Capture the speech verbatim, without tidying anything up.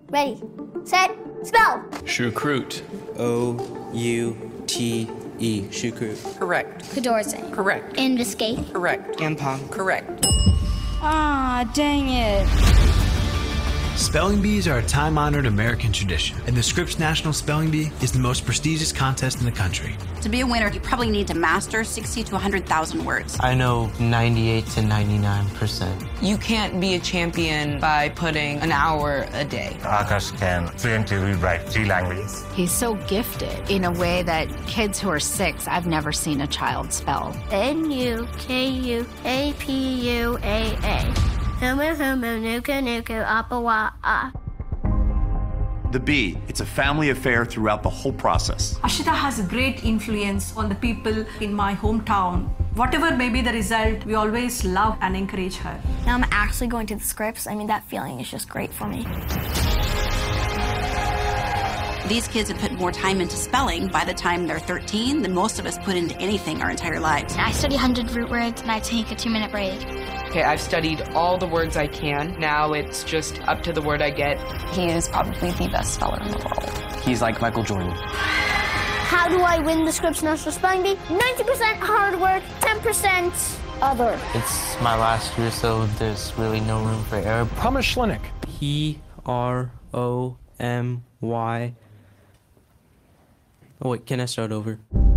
Ready, set, spell. Choucroute. O U T E. Choucroute. Correct. Cadorze. Correct. Ambuscade. Correct. Ampong. Correct. Ah, dang it. Spelling bees are a time-honored American tradition, and the Scripps National Spelling Bee is the most prestigious contest in the country. To be a winner, you probably need to master sixty to one hundred thousand words. I know ninety-eight to ninety-nine percent. You can't be a champion by putting an hour a day. Akash can fluently rewrite three languages. He's so gifted in a way that kids who are six, I've never seen a child spell. N U K U A P U A A. Humu humu nuku nuku apawa'a. The Bee, it's a family affair throughout the whole process. Ashita has a great influence on the people in my hometown. Whatever may be the result, we always love and encourage her. Now I'm actually going to the Scripps. I mean, that feeling is just great for me. These kids have put more time into spelling by the time they're thirteen than most of us put into anything our entire lives. I study one hundred root words and I take a two-minute break. Okay, I've studied all the words I can. Now it's just up to the word I get. He is probably the best speller in the world. He's like Michael Jordan. How do I win the Scripps National Spelling Bee? ninety percent hard work, ten percent other. It's my last year, so there's really no room for error. Promise Schlenik. P R O M Y. Oh, wait, can I start over?